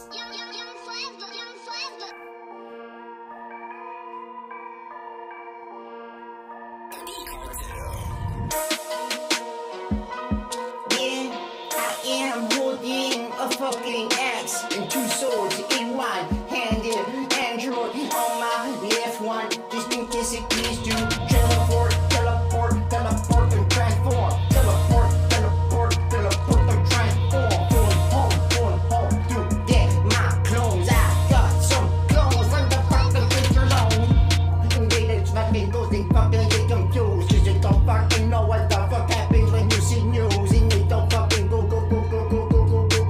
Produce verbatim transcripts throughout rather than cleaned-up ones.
A fucking axe and two swords in one handed android on my left one, just in case it needs to teleport, teleport, teleport and transform, teleport, teleport, teleport and transform, going home, going home to get my clones. I got some clones like the fucking picture alone, and they just fucking go, they fucking get confused, cause they don't fucking know what the fuck happens when you see news, and they don't fucking go, go, go, go, go, go.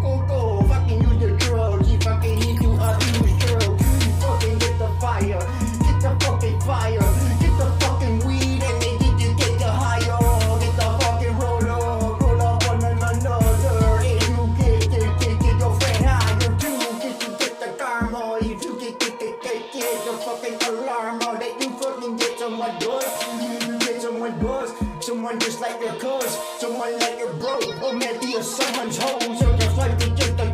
Someone does, get someone does, someone just like your cuz, someone like your bro, or maybe you're someone's home, so just like the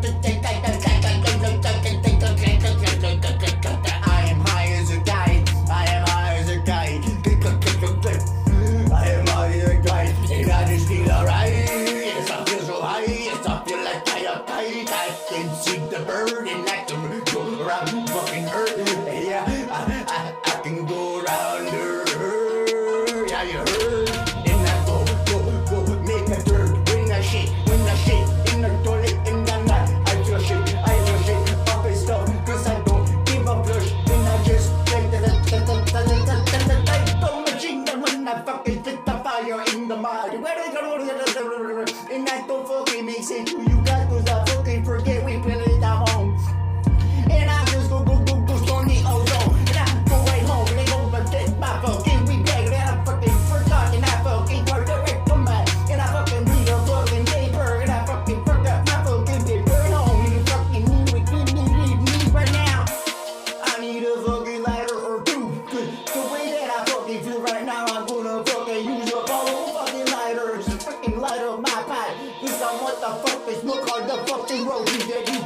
I am high as a guy, I am high as a guy, I am high as a guy, and I just feel alright, yes I feel so high, yes I feel like I am tight, I can see the bird and I can go around fucking earth, yeah, I, I, I can go around her. Yeah, you heard? And I go, go, go, make a dirt. When I shit, when I shit, in the toilet, in the night, I feel shit, I feel shit, up and stuff, cause I don't give a flush. When I just play the the machine, and when I fucking fit the fire in the mud. And I don't fucking make sense to you guys, cause I fucking forget we put it at home. And I just go, go, go, go, storm the ozone. And I go right home, and they go but get my fucking we bag. And I fucking forgot, and I fucking worked direct to my. And I fucking read a fucking paper, and I fucking forgot my fucking paper at home. And you fucking need me, need me, need me right now. I need a fucking lighter or two. Cause the way that I fucking feel right now, I'm gonna fucking use up all those fucking lighters. Fucking light up my pipe. Cause I want the fucking smoke on the fucking road that you